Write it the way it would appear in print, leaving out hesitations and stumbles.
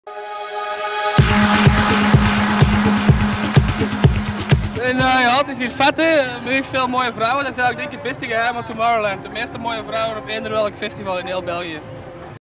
En ja, het is hier vet, hè. Veel mooie vrouwen. Dat is eigenlijk denk ik het beste geheim van Tomorrowland. De meeste mooie vrouwen op eender welk festival in heel België.